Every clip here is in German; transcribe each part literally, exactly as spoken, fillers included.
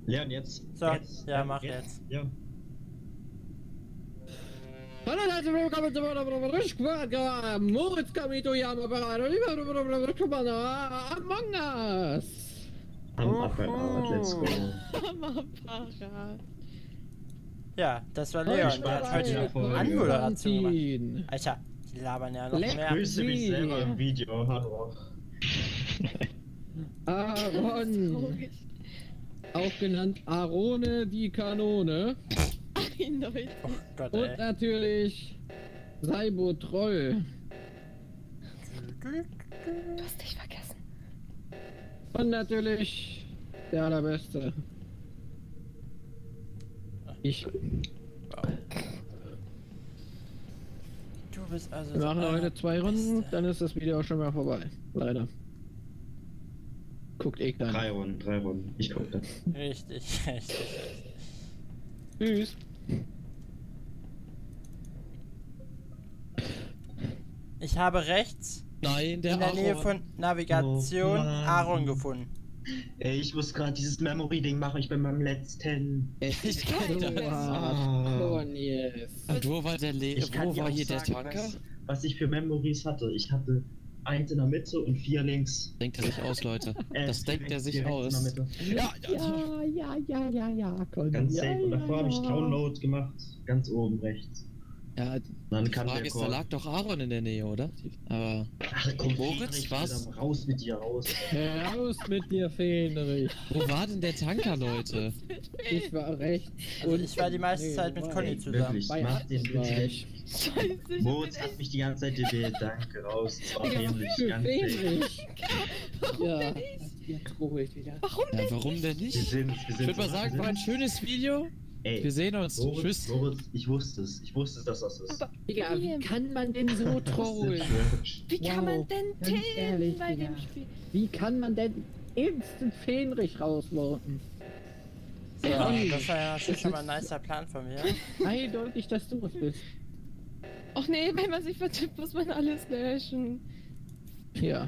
Leon, jetzt. So, jetzt, ja, mach jetzt. Ja. Hallo Leute, willkommen zu meinem Moritz Kamito hier am Apparat. Among Us. Am Apparat, let's go. Am Apparat. Ja, das war Leon. Der hat heute Spaß, eine Folge. Anmoderation gemacht. Alter, die labern ja noch Leck mehr. Grüße mich selber im Video. Hallo. Aaron, auch genannt Arone die Kanone. Eindeutig. Oh Gott, Und ey. natürlich Saibo Troll. Du hast dich vergessen. Und natürlich der Allerbeste. Ich. Du bist also. Wir machen der heute zwei Runden, Allerbeste. dann ist das Video auch schon mal vorbei. Leider. Guckt eh keiner. Drei Runden, drei Runden. Ich guck das. Richtig, richtig, richtig. Tschüss. Ich habe rechts Nein, der in der Nähe Aaron. von Navigation Oh Mann. Aaron gefunden. Ey, ich muss gerade dieses Memory-Ding machen. Ich bin beim letzten. Ich kann Du das. Hardcore jetzt. Und wo war der Le Ich kann Wo dir war auch hier der sagen, Tanker? was, was ich für Memories hatte. Ich hatte eins in der Mitte und vier links. Denkt er sich aus, Leute. Äh, Das denkt er direkt- sich direkt in der aus. Mitte. Ja, Ja, ja, ja, ja, ja, Conny. Ganz ja, safe. Und ja, davor habe ich ja. Download gemacht. Ganz oben rechts. ja. Dann Die kam Frage der ist, da Call. lag doch Aaron in der Nähe, oder? Aber Ach komm, Moritz, Friedrich, was? Alter, raus mit dir, raus. Raus mit dir, Fähnrich. wo war denn der Tanker, Leute? Ich war rechts. Also ich war die meiste Zeit mit Conny zusammen. Wirklich, Bei mach den Atzen war bitte. ich. Scheiße, ich Moritz bin hat echt... mich die ganze Zeit gewählt. Danke, raus. Das war Digga, dämlich, für ganz safe. Fähnrich. Warum Ja, denn nicht? jetzt ruhig wieder. Warum Ja, denn warum denn Wir nicht? sind, wir Ich sind würde mal so- sagen, wir war ein sind- schönes Video. Ey, Wir sehen uns. Moritz, Tschüss. Moritz, ich wusste es. Ich wusste, dass das ist. Aber Digga, wie kann man denn so trollen? wie kann man Wow, denn ganz tilten ehrlich, bei Digga. dem Spiel? Wie kann man denn instant Fähnrich rausworten? So, Ja. das war ja natürlich schon mal ein nicer Plan von mir. Eindeutig, dass du es bist. Och nee, wenn man sich vertippt, muss man alles löschen. Ja.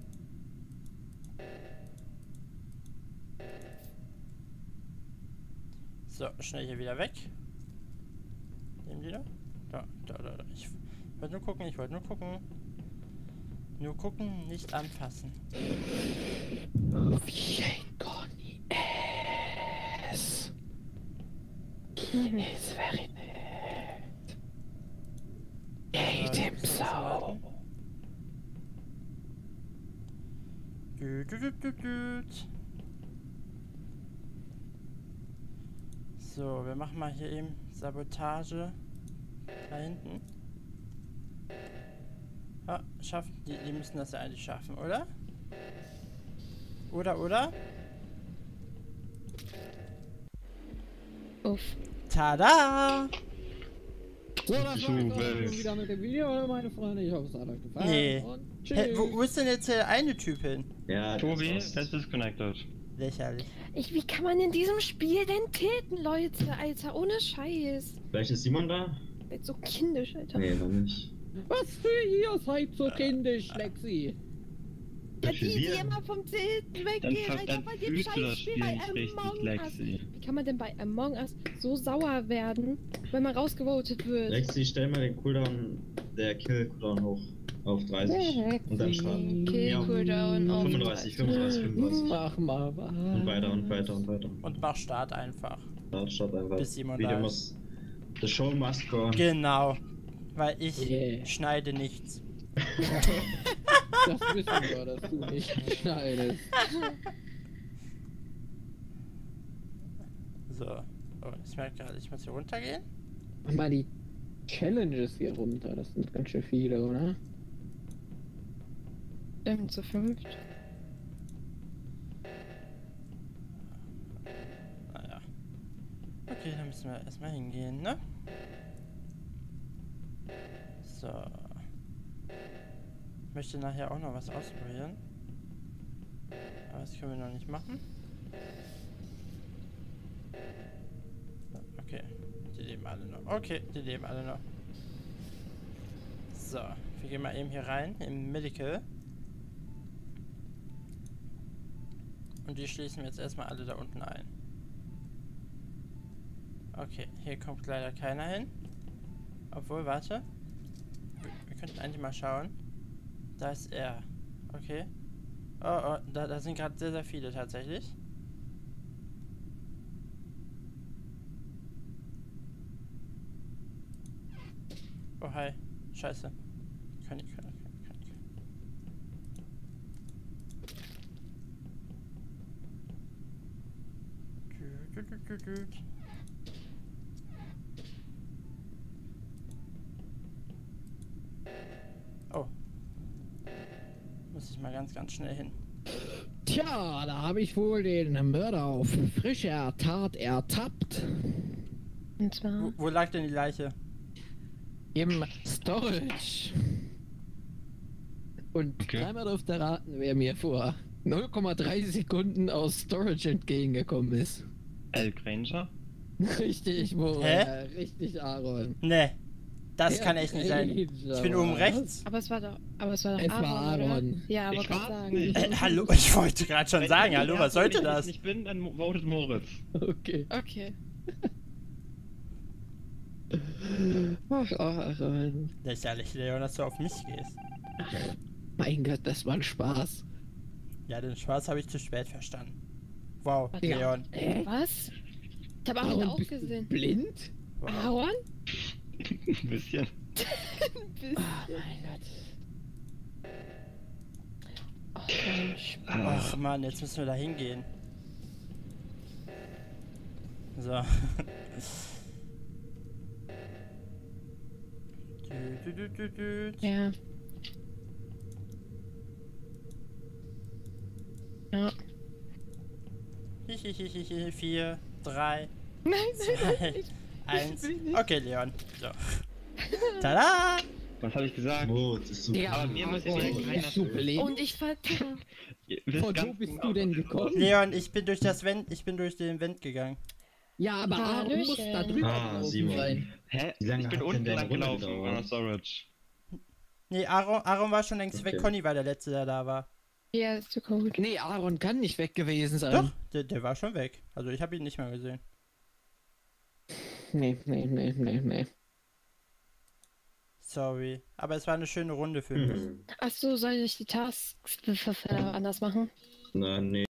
So, schnell hier wieder weg. Nehmen die da? Da, da, da, da. Ich wollte nur gucken, ich wollte nur gucken. Nur gucken, nicht anfassen. Wie ein Conny es. He is very bad. Hate him so. Dü, dü, dü, dü, dü. So, wir machen mal hier eben Sabotage. Da hinten. Ah, schaffen. Die, die müssen das ja eigentlich schaffen, oder? Oder, oder? Uff. Tada! So, das war's Super. auch schon wieder mit dem Video, meine Freunde. Ich hoffe, es hat euch gefallen. Nee. Und Hä, tschüss. wo, wo ist denn jetzt der eine Typ hin? Ja, Tobi, das das ist connected. Lächerlich. Ich, wie kann man in diesem Spiel denn tilten, Leute, Alter? Ohne Scheiß. Vielleicht ist Simon da? Wird so kindisch, Alter. Nee, noch nicht. Was für ihr seid so kindisch, Lexi? Ja, Für die, die wir? immer vom Tilten Dann, weggehen, ver- Alter, dann bei dem fühlst du das Scheißspiel Spiel bei nicht richtig, Among Us. Lexi. Wie kann man denn bei Among Us so sauer werden, wenn man rausgevotet wird? Lexi, stell mal den Cooldown, der Kill-Cooldown hoch auf dreißig. Und dann starten. Kill Ja. Cooldown auf fünfunddreißig, fünfunddreißig, fünfunddreißig. Mach mal was. Und weiter und weiter und weiter. Und mach Start einfach. Start, Start einfach. Bis Simon Video da ist. muss. The show must go on. Genau. Weil ich Yeah. schneide nichts. Das wissen wir, dass du nicht schneidest. So. Oh, ich merke gerade, ich muss hier runtergehen. Mach mal die Challenges hier runter. Das sind ganz schön viele, oder? Ähm, zu fünft. Naja. Okay, dann müssen wir erstmal hingehen, ne? So. Ich möchte nachher auch noch was ausprobieren. Aber das können wir noch nicht machen. Okay, die leben alle noch. Okay, die leben alle noch. So, wir gehen mal eben hier rein, im Medical. Und die schließen wir jetzt erstmal alle da unten ein. Okay, hier kommt leider keiner hin. Obwohl, warte. Wir, wir könnten eigentlich mal schauen. Da ist er. Okay. Oh, oh, da, da sind gerade sehr, sehr viele tatsächlich. Oh, hi. Scheiße. Kann ich, kann ich, kann ich, kann ich. Dü, dü, dü, dü, dü. Oh. Muss ich mal ganz, ganz schnell hin. Tja, da habe ich wohl den Mörder auf frischer Tat ertappt. Und zwar. Wo, wo lag denn die Leiche? Im Storage. Und Okay. dreimal dürft ihr raten, wer mir vor null Komma drei Sekunden aus Storage entgegengekommen ist. El Granger? Richtig, Mo. Hä? Äh, richtig, Aaron. Ne. Das Der kann echt nicht sein. Granger Ich bin oben war's. rechts. Aber es war doch, aber es war doch Es war Aaron, Aaron. oder? Ja, aber Ich kann war's sagen. nicht. Äh, hallo, ich wollte gerade schon sagen, Wenn hallo, ich was der sollte Erste, das? wenn ich nicht bin, dann votet Moritz. Okay. Okay. Ach, Aaron. Lächerlich, Leon, dass du auf mich gehst. Mein Gott, das war ein Spaß. Ja, den Spaß habe ich zu spät verstanden. Wow, Warte. Leon. Hä? Was? Ich habe Aaron Aaron, auch bist du gesehen. blind? Wow. Aaron? Ein bisschen. Bisschen. Ah, mein Gott. Ach, Mensch. Ach Mann, jetzt müssen wir da hingehen. So. Dü, dü, dü, dü, dü. Ja. Ja. Hihihihi, vier, drei, Nein, zwei, eins. Okay, Leon. So. Tada! Was habe ich gesagt? Oh, das ist super. Ja, Aber mir müsste Aaron, keiner bist du blind? Und ich war. Ihr wisst Von wo ganz bist genau, du denn was- gekommen? Leon, ich bin durch das Vent, ich bin durch den Vent gegangen. Ja, aber Aaron muss Hallöchen. da drüber Ah, gelaufen Simon. sein. Hä? Wie lange Ich bin hat denn unten deine lang Runde gelaufen gedauert? an der Storage. Nee, Aaron, Aaron war schon längst weg, Okay. Conny war der Letzte, der da war. Ja, ist zu gut. Nee, Aaron kann nicht weg gewesen sein. Doch, der, der war schon weg. Also ich habe ihn nicht mehr gesehen. Nee, nee, nee, nee, nee. Sorry. Aber es war eine schöne Runde für mich. Hm. Achso, soll ich die Tasks anders machen? Na, nee.